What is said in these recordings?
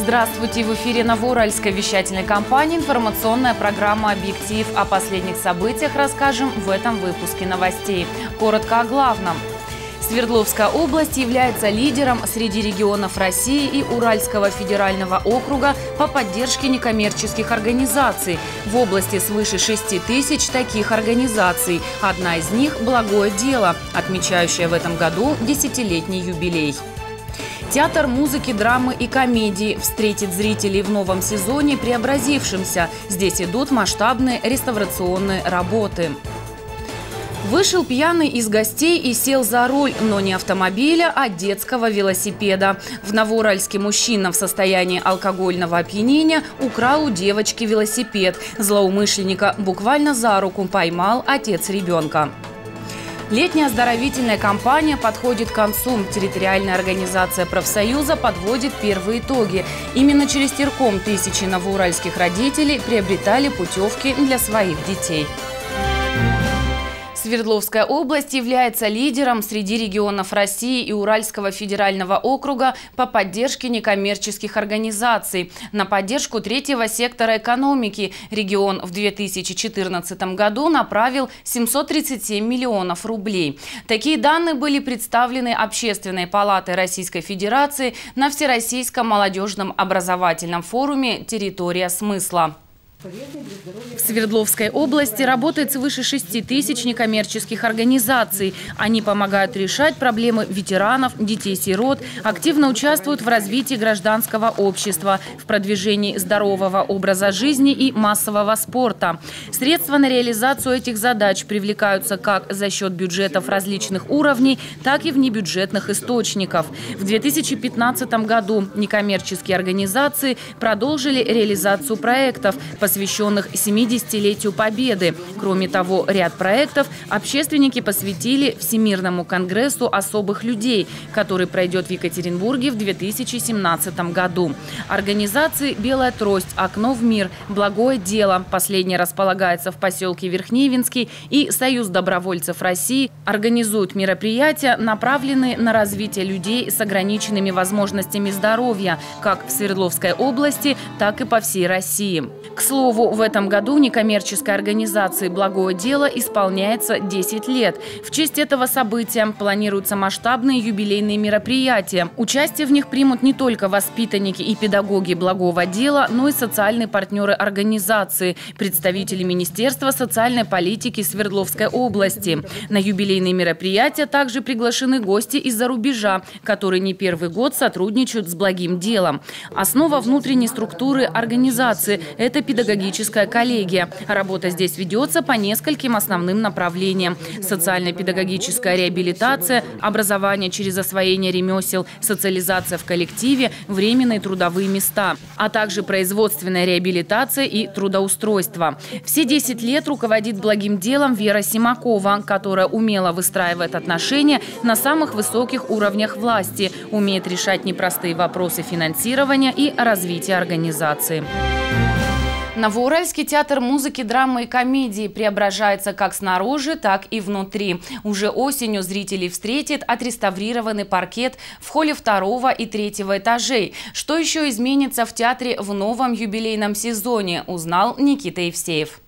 Здравствуйте! В эфире Новоуральской вещательной компании информационная программа «Объектив». О последних событиях расскажем в этом выпуске новостей. Коротко о главном. Свердловская область является лидером среди регионов России и Уральского федерального округа по поддержке некоммерческих организаций. В области свыше 6 тысяч таких организаций. Одна из них – «Благое дело», отмечающая в этом году 10-летний юбилей. Театр музыки, драмы и комедии встретит зрителей в новом сезоне преобразившимся. Здесь идут масштабные реставрационные работы. Вышел пьяный из гостей и сел за руль, но не автомобиля, а детского велосипеда. В Новоуральске мужчина в состоянии алкогольного опьянения украл у девочки велосипед. Злоумышленника буквально за руку поймал отец ребенка. Летняя оздоровительная кампания подходит к концу. Территориальная организация профсоюза подводит первые итоги. Именно через терком тысячи новоуральских родителей приобретали путевки для своих детей. Свердловская область является лидером среди регионов России и Уральского федерального округа по поддержке некоммерческих организаций. На поддержку третьего сектора экономики регион в 2014 году направил 737 миллионов рублей. Такие данные были представлены Общественной палатой Российской Федерации на Всероссийском молодежном образовательном форуме «Территория смысла». В Свердловской области работает свыше 6 тысяч некоммерческих организаций. Они помогают решать проблемы ветеранов, детей-сирот, активно участвуют в развитии гражданского общества, в продвижении здорового образа жизни и массового спорта. Средства на реализацию этих задач привлекаются как за счет бюджетов различных уровней, так и внебюджетных источников. В 2015 году некоммерческие организации продолжили реализацию проектов, посвященных 70-летию Победы. Кроме того, ряд проектов общественники посвятили Всемирному конгрессу особых людей, который пройдет в Екатеринбурге в 2017 году. Организации «Белая трость», «Окно в мир», «Благое дело», последнее располагается в поселке Верхневинский, и Союз добровольцев России организуют мероприятия, направленные на развитие людей с ограниченными возможностями здоровья, как в Свердловской области, так и по всей России. К слову, в этом году некоммерческой организации «Благое дело» исполняется 10 лет. В честь этого события планируются масштабные юбилейные мероприятия. Участие в них примут не только воспитанники и педагоги «Благого дела», но и социальные партнеры организации, представители Министерства социальной политики Свердловской области. На юбилейные мероприятия также приглашены гости из-за рубежа, которые не первый год сотрудничают с «Благим делом». Основа внутренней структуры организации – это педагогическая коллегия. Работа здесь ведется по нескольким основным направлениям: социально-педагогическая реабилитация, образование через освоение ремесел, социализация в коллективе, временные трудовые места, а также производственная реабилитация и трудоустройство. Все 10 лет руководит «Благим делом» Вера Симакова, которая умело выстраивает отношения на самых высоких уровнях власти, умеет решать непростые вопросы финансирования и развития организации. Новоуральский театр музыки, драмы и комедии преображается как снаружи, так и внутри. Уже осенью зрителей встретит отреставрированный паркет в холле 2 и 3 этажей. Что еще изменится в театре в новом юбилейном сезоне, узнал Никита Евсеев.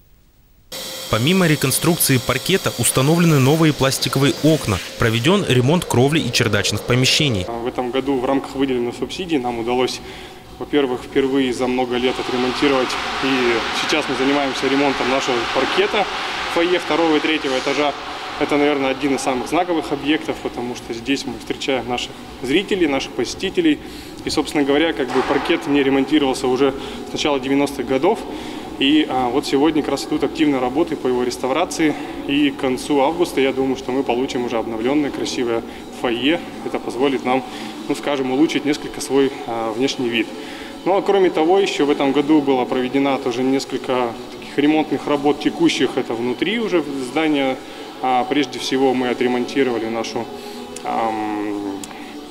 Помимо реконструкции паркета установлены новые пластиковые окна, проведен ремонт кровли и чердачных помещений. В этом году в рамках выделенных субсидий нам удалось, во-первых, впервые за много лет отремонтировать, и сейчас мы занимаемся ремонтом нашего паркета в фойе 2 и 3 этажа. Это, наверное, один из самых знаковых объектов, потому что здесь мы встречаем наших зрителей, наших посетителей. И, собственно говоря, паркет не ремонтировался уже с начала 90-х годов. И вот сегодня как раз идут активные работы по его реставрации. И к концу августа, я думаю, что мы получим уже обновленное красивое фойе. Это позволит нам, скажем, улучшить несколько свой внешний вид. Ну а кроме того, еще в этом году было проведено тоже несколько таких ремонтных работ текущих. Это внутри уже здания. Прежде всего мы отремонтировали нашу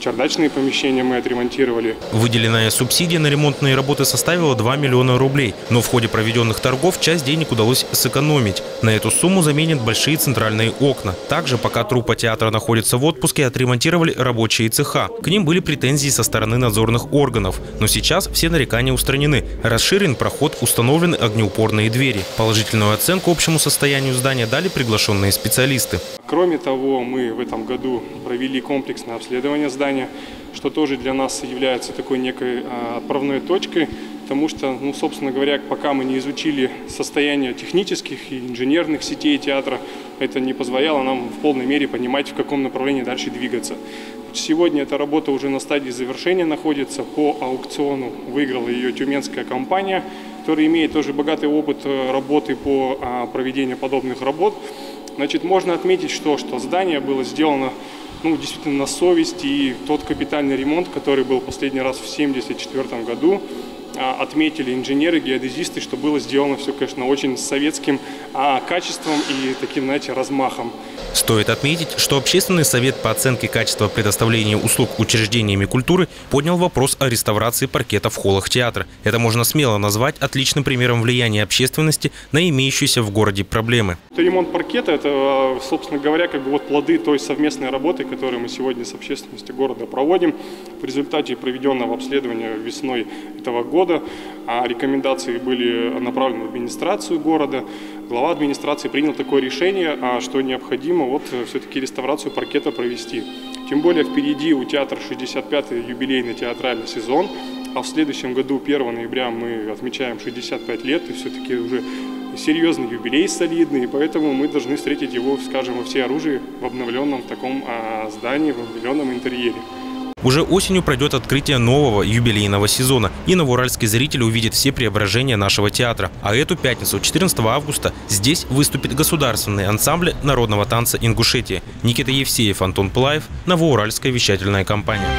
чердачные помещения мы отремонтировали. Выделенная субсидия на ремонтные работы составила 2 миллиона рублей. Но в ходе проведенных торгов часть денег удалось сэкономить. На эту сумму заменят большие центральные окна. Также, пока труппа театра находится в отпуске, отремонтировали рабочие цеха. К ним были претензии со стороны надзорных органов. Но сейчас все нарекания устранены. Расширен проход, установлены огнеупорные двери. Положительную оценку общему состоянию здания дали приглашенные специалисты. Кроме того, мы в этом году провели комплексное обследование здания, что тоже для нас является такой некой отправной точкой, потому что, собственно говоря, пока мы не изучили состояние технических и инженерных сетей театра, это не позволяло нам в полной мере понимать, в каком направлении дальше двигаться. Сегодня эта работа уже на стадии завершения находится. По аукциону выиграла ее тюменская компания, которая имеет тоже богатый опыт работы по проведению подобных работ. Значит, можно отметить, что здание было сделано действительно на совесть, и тот капитальный ремонт, который был последний раз в 1974 году, отметили инженеры, геодезисты, что было сделано все, конечно, очень с советским качеством и таким, знаете, размахом. Стоит отметить, что Общественный совет по оценке качества предоставления услуг учреждениями культуры поднял вопрос о реставрации паркета в холлах театра. Это можно смело назвать отличным примером влияния общественности на имеющиеся в городе проблемы. Ремонт паркета – это, собственно говоря, плоды той совместной работы, которую мы сегодня с общественностью города проводим. В результате проведенного обследования весной этого года рекомендации были направлены в администрацию города. Глава администрации принял такое решение, что необходимо все-таки реставрацию паркета провести. Тем более впереди у театра 65-й юбилейный театральный сезон, а в следующем году, 1 ноября, мы отмечаем 65 лет, и все-таки уже серьезный юбилей солидный, и поэтому мы должны встретить его, скажем, во всеоружии в обновленном таком здании, в обновленном интерьере. Уже осенью пройдет открытие нового юбилейного сезона, и новоуральский зритель увидит все преображения нашего театра. А эту пятницу, 14 августа, здесь выступит государственный ансамбль народного танца Ингушетии. Никита Евсеев, Антон Пылаев, Новоуральская вещательная компания.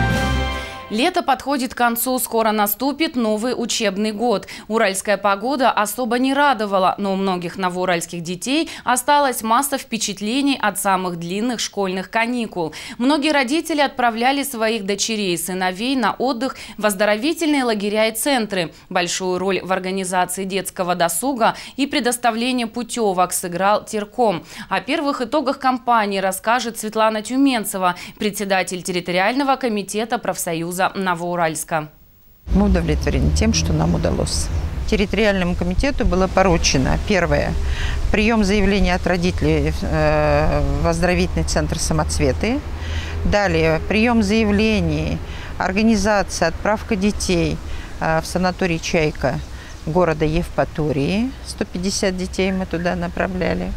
Лето подходит к концу, скоро наступит новый учебный год. Уральская погода особо не радовала, но у многих новоуральских детей осталась масса впечатлений от самых длинных школьных каникул. Многие родители отправляли своих дочерей и сыновей на отдых в оздоровительные лагеря и центры. Большую роль в организации детского досуга и предоставлении путевок сыграл Терком. О первых итогах кампании расскажет Светлана Тюменцева, председатель территориального комитета профсоюза Новоуральска. Мы удовлетворены тем, что нам удалось. Территориальному комитету было поручено: первое – прием заявлений от родителей в оздоровительный центр «Самоцветы». Далее – прием заявлений, организация, отправка детей в санаторий «Чайка» города Евпатории. 150 детей мы туда направляли.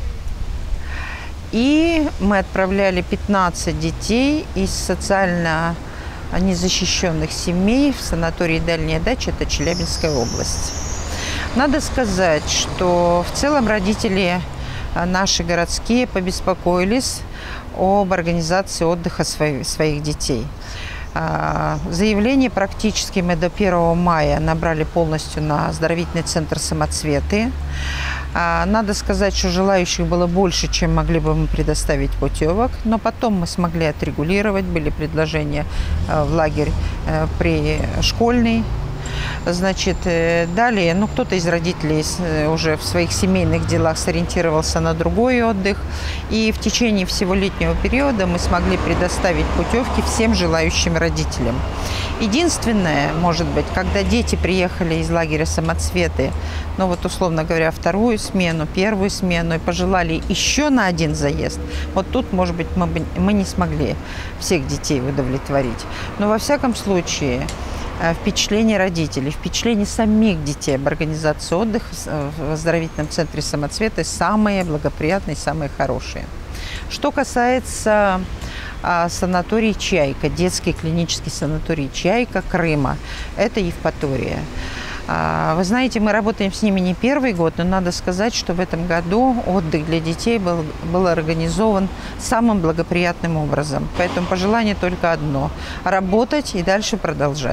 И мы отправляли 15 детей из социально незащищенных семей в санатории «Дальняя дача», это Челябинская область. Надо сказать, что в целом родители наши городские побеспокоились об организации отдыха своих детей. Заявление практически мы до 1 мая набрали полностью на оздоровительный центр «Самоцветы». Надо сказать, что желающих было больше, чем могли бы мы предоставить путевок, но потом мы смогли отрегулировать, были предложения в лагерь пришкольный. Значит, далее, кто-то из родителей уже в своих семейных делах сориентировался на другой отдых. И в течение всего летнего периода мы смогли предоставить путевки всем желающим родителям. Единственное, может быть, когда дети приехали из лагеря «Самоцветы», условно говоря, вторую смену, первую смену, и пожелали еще на один заезд, тут, может быть, мы не смогли всех детей удовлетворить. Но во всяком случае, впечатление родителей, впечатление самих детей об организации отдыха в оздоровительном центре «Самоцветы» самые благоприятные, самые хорошие. Что касается санаторий «Чайка», детский клинический санаторий «Чайка» Крыма, это Евпатория. Вы знаете, мы работаем с ними не первый год, но надо сказать, что в этом году отдых для детей был организован самым благоприятным образом. Поэтому пожелание только одно – работать и дальше продолжать.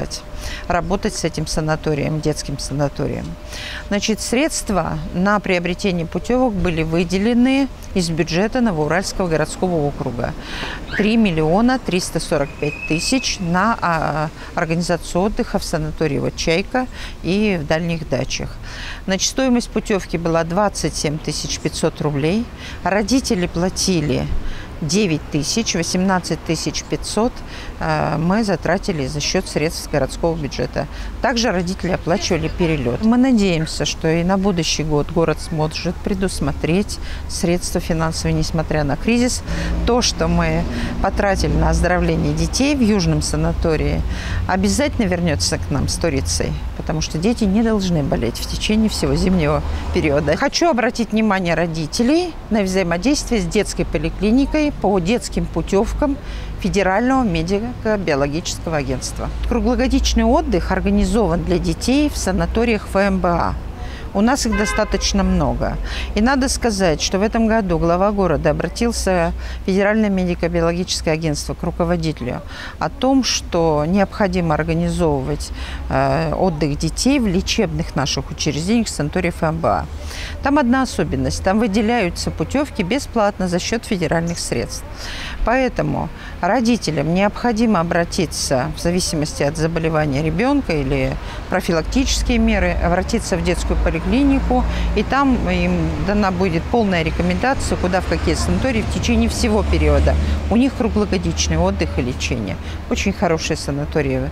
работать с этим санаторием, детским санаторием. Значит, средства на приобретение путевок были выделены из бюджета Новоуральского городского округа. 3 миллиона 345 тысяч на организацию отдыха в санатории вот «Чайка» и в дальних дачах. Значит, стоимость путевки была 27 500 рублей. Родители платили 9 тысяч, 18 500 мы затратили за счет средств городского бюджета. Также родители оплачивали перелет. Мы надеемся, что и на будущий год город сможет предусмотреть средства финансовые, несмотря на кризис. То, что мы потратили на оздоровление детей в Южном санатории, обязательно вернется к нам с турицей, потому что дети не должны болеть в течение всего зимнего периода. Хочу обратить внимание родителей на взаимодействие с детской поликлиникой по детским путевкам Федерального медико-биологического агентства. Круглогодичный отдых организован для детей в санаториях ФМБА. У нас их достаточно много. И надо сказать, что в этом году глава города обратился в Федеральное медико-биологическое агентство к руководителю о том, что необходимо организовывать отдых детей в лечебных наших учреждениях санаториев ФМБА. Там одна особенность. Там выделяются путевки бесплатно за счет федеральных средств. Поэтому родителям необходимо обратиться, в зависимости от заболевания ребенка или профилактические меры, обратиться в детскую поликлинику, и там им дана будет полная рекомендация, куда, в какие санатории в течение всего периода. У них круглогодичный отдых и лечение. Очень хорошие санатории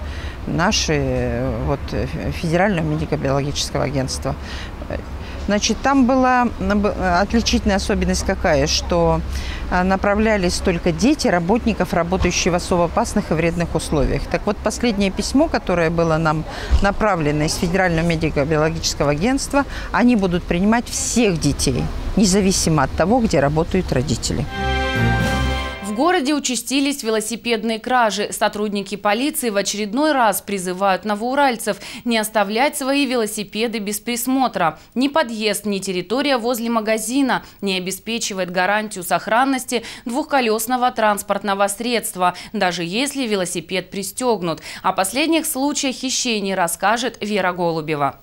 наши, вот, Федерального медико-биологического агентства. Значит, там была отличительная особенность какая, что направлялись только дети работников, работающих в особо опасных и вредных условиях. Так вот, последнее письмо, которое было нам направлено из Федерального медико-биологического агентства, они будут принимать всех детей, независимо от того, где работают родители. В городе участились велосипедные кражи. Сотрудники полиции в очередной раз призывают новоуральцев не оставлять свои велосипеды без присмотра. Ни подъезд, ни территория возле магазина не обеспечивает гарантию сохранности двухколесного транспортного средства, даже если велосипед пристегнут. О последних случаях хищений расскажет Вера Голубева.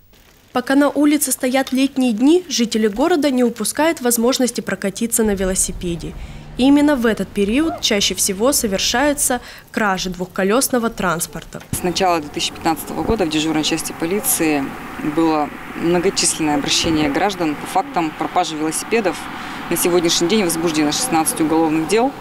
Пока на улице стоят летние дни, жители города не упускают возможности прокатиться на велосипеде. И именно в этот период чаще всего совершаются кражи двухколесного транспорта. С начала 2015 года в дежурной части полиции было многочисленное обращение граждан по фактам пропажи велосипедов. На сегодняшний день возбуждено 16 уголовных дел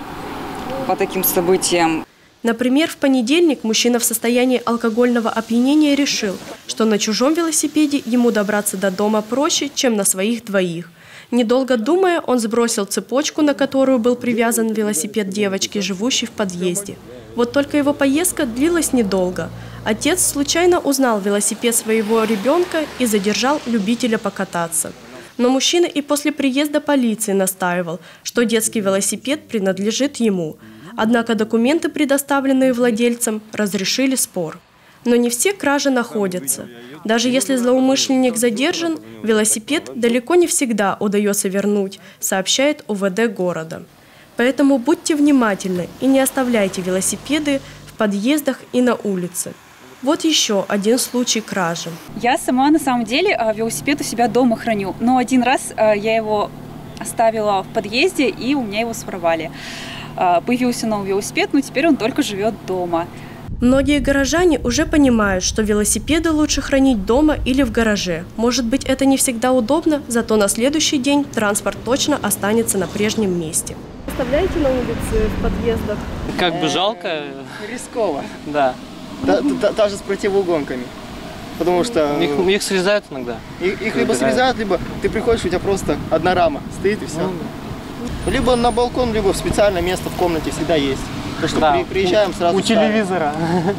по таким событиям. Например, в понедельник мужчина в состоянии алкогольного опьянения решил, что на чужом велосипеде ему добраться до дома проще, чем на своих двоих. Недолго думая, он сбросил цепочку, на которую был привязан велосипед девочки, живущей в подъезде. Вот только его поездка длилась недолго. Отец случайно узнал велосипед своего ребенка и задержал любителя покататься. Но мужчина и после приезда полиции настаивал, что детский велосипед принадлежит ему. Однако документы, предоставленные владельцам, разрешили спор. Но не все кражи находятся. Даже если злоумышленник задержан, велосипед далеко не всегда удается вернуть, сообщает УВД города. Поэтому будьте внимательны и не оставляйте велосипеды в подъездах и на улице. Вот еще один случай кражи. Я сама на самом деле велосипед у себя дома храню, но один раз я его оставила в подъезде, и у меня его своровали. Появился новый велосипед, но теперь он только живет дома. Многие горожане уже понимают, что велосипеды лучше хранить дома или в гараже. Может быть, это не всегда удобно, зато на следующий день транспорт точно останется на прежнем месте. Оставляете на улице, в подъездах? Как бы жалко. Рисково. Да. Даже с противоугонками. Потому что... Их срезают иногда. Их либо срезают, либо ты приходишь, у тебя просто одна рама стоит и все. Либо на балкон, либо в специальное место в комнате всегда есть. Так что да. Приезжаем сразу. У телевизора.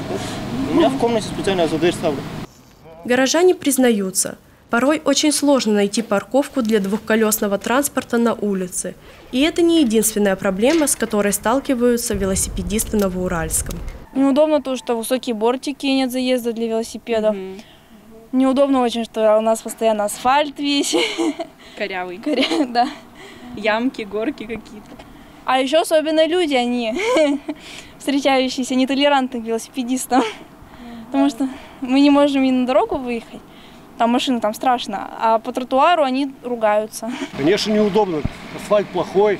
У меня в комнате специально за дверь ставлю. Горожане признаются, порой очень сложно найти парковку для двухколесного транспорта на улице. И это не единственная проблема, с которой сталкиваются велосипедисты в Новоуральском. Неудобно то, что высокие бортики, нет заезда для велосипедов. Неудобно очень, что у нас постоянно асфальт весь. Корявый. Да. Ямки, горки какие-то. А еще особенно люди, они встречающиеся нетолерантны к велосипедистам. потому что мы не можем и на дорогу выехать. Там машины, там страшно, а по тротуару они ругаются. Конечно, неудобно. Асфальт плохой.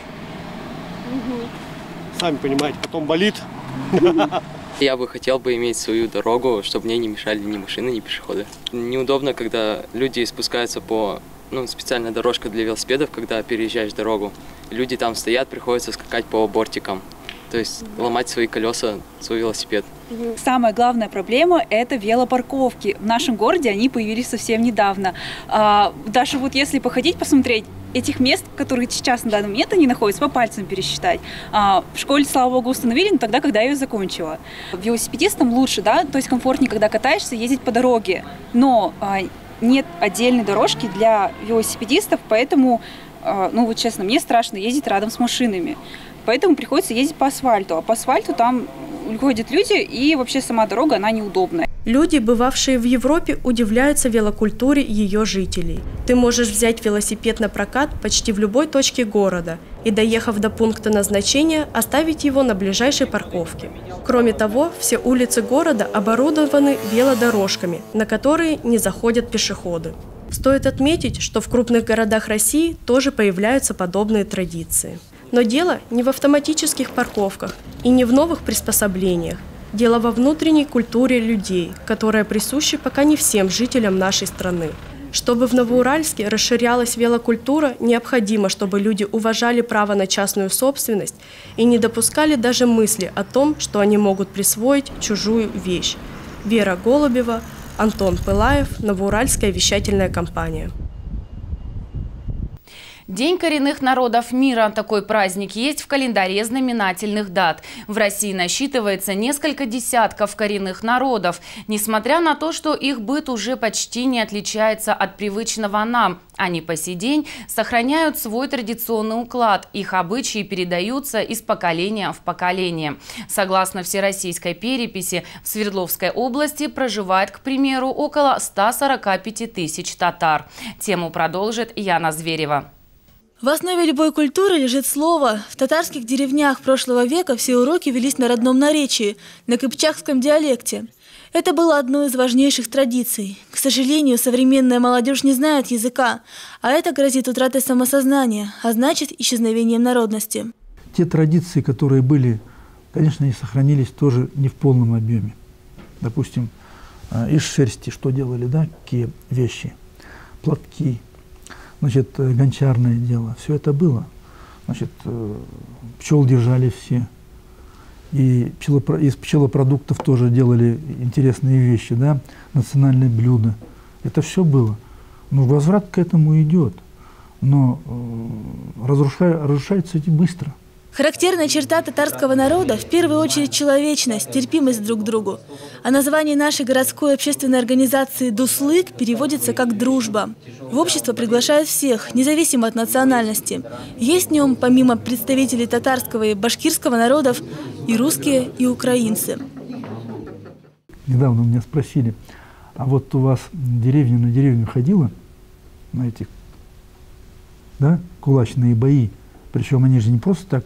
Сами понимаете, потом болит. Я бы хотел иметь свою дорогу, чтобы мне не мешали ни машины, ни пешеходы. Неудобно, когда люди спускаются по специальная дорожка для велосипедов, когда переезжаешь дорогу. Люди там стоят, приходится скакать по бортикам. То есть ломать свои колеса, свой велосипед. Самая главная проблема – это велопарковки. В нашем городе они появились совсем недавно. Даже вот если походить, посмотреть, этих мест, которые сейчас на данный момент они находятся, по пальцам пересчитать. В школе, слава богу, установили, но тогда, когда я ее закончила. Велосипедистам лучше, да, то есть комфортнее, когда катаешься, ездить по дороге. Но нет отдельной дорожки для велосипедистов, поэтому, вот честно, мне страшно ездить рядом с машинами. Поэтому приходится ездить по асфальту. А по асфальту там ходят люди, и вообще сама дорога, она неудобная. Люди, бывавшие в Европе, удивляются велокультуре ее жителей. Ты можешь взять велосипед на прокат почти в любой точке города и, доехав до пункта назначения, оставить его на ближайшей парковке. Кроме того, все улицы города оборудованы велодорожками, на которые не заходят пешеходы. Стоит отметить, что в крупных городах России тоже появляются подобные традиции. Но дело не в автоматических парковках и не в новых приспособлениях. Дело во внутренней культуре людей, которая присуща пока не всем жителям нашей страны. Чтобы в Новоуральске расширялась велокультура, необходимо, чтобы люди уважали право на частную собственность и не допускали даже мысли о том, что они могут присвоить чужую вещь. Вера Голубева, Антон Пылаев, Новоуральская вещательная компания. День коренных народов мира. Такой праздник есть в календаре знаменательных дат. В России насчитывается несколько десятков коренных народов. Несмотря на то, что их быт уже почти не отличается от привычного нам, они по сей день сохраняют свой традиционный уклад. Их обычаи передаются из поколения в поколение. Согласно всероссийской переписи, в Свердловской области проживает, к примеру, около 145 тысяч татар. Тему продолжит Яна Зверева. В основе любой культуры лежит слово. В татарских деревнях прошлого века все уроки велись на родном наречии, на кыпчакском диалекте. Это было одной из важнейших традиций. К сожалению, современная молодежь не знает языка, а это грозит утратой самосознания, а значит исчезновением народности. Те традиции, которые были, конечно, и сохранились тоже не в полном объеме. Допустим, из шерсти что делали, да, какие вещи, платки. Значит, гончарное дело, все это было. Значит, пчел держали все. И из пчелопродуктов тоже делали интересные вещи, да, национальные блюда. Это все было. Но возврат к этому идет. Но разрушается эти быстро. Характерная черта татарского народа в первую очередь человечность, терпимость друг к другу. А название нашей городской общественной организации «Дуслык» переводится как «дружба». В общество приглашают всех, независимо от национальности. Есть в нем, помимо представителей татарского и башкирского народов, и русские, и украинцы. Недавно меня спросили, а вот у вас деревня на деревню ходила, на эти, да, кулачные бои? Причем они же не просто так,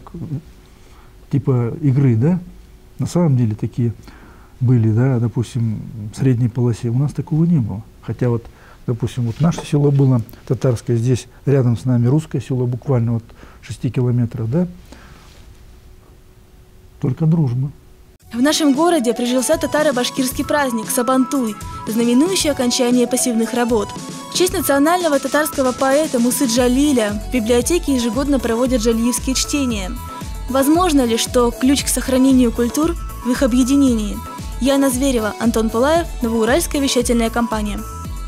типа игры, да? На самом деле такие были, да, допустим, в средней полосе. У нас такого не было. Хотя вот, допустим, вот наше село было татарское, здесь рядом с нами русское село, буквально вот 6 километров, да? Только дружба. В нашем городе прижился татаро-башкирский праздник Сабантуй, знаменующий окончание пассивных работ. В честь национального татарского поэта Мусы Джалиля в библиотеке ежегодно проводят джалиевские чтения. Возможно ли, что ключ к сохранению культур в их объединении? Яна Зверева, Антон Пылаев, Новоуральская вещательная компания.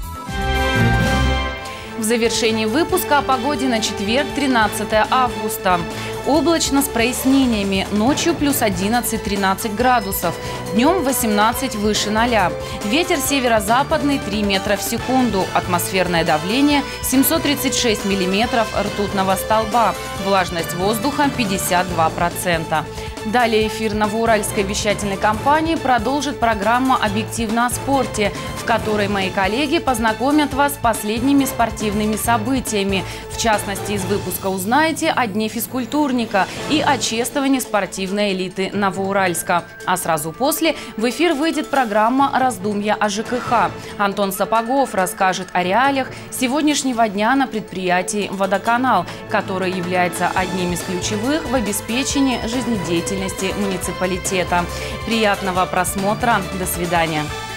В завершении выпуска о погоде на четверг, 13 августа. Облачно с прояснениями. Ночью плюс 11-13 градусов. Днем 18 выше 0. Ветер северо-западный 3 метра в секунду. Атмосферное давление 736 миллиметров ртутного столба. Влажность воздуха 52%. Далее эфир новоуральской вещательной компании продолжит программа «Объективно о спорте», в которой мои коллеги познакомят вас с последними спортивными событиями. В частности, из выпуска узнаете о Дне физкультурника и о чествовании спортивной элиты Новоуральска. А сразу после в эфир выйдет программа «Раздумья о ЖКХ». Антон Сапогов расскажет о реалиях сегодняшнего дня на предприятии «Водоканал», который является одним из ключевых в обеспечении жизнедеятельности муниципалитета. Приятного просмотра. До свидания.